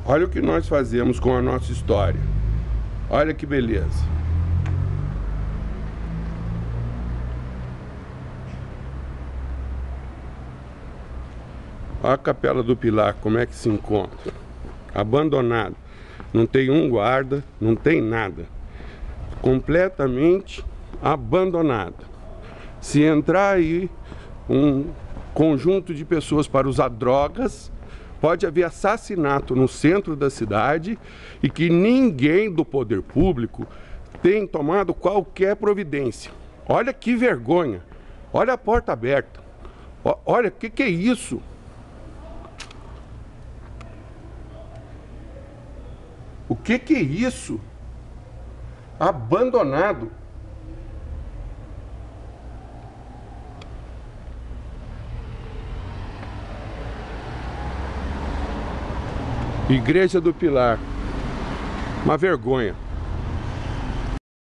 Olha o que nós fazemos com a nossa história. Olha que beleza. Olha a Capela do Pilar, como é que se encontra. Abandonado. Não tem um guarda, não tem nada. Completamente abandonado. Se entrar aí um conjunto de pessoas para usar drogas, pode haver assassinato no centro da cidade e que ninguém do poder público tem tomado qualquer providência. Olha que vergonha. Olha a porta aberta. Olha, o que é isso? O que é isso? Abandonado. Igreja do Pilar. Uma vergonha.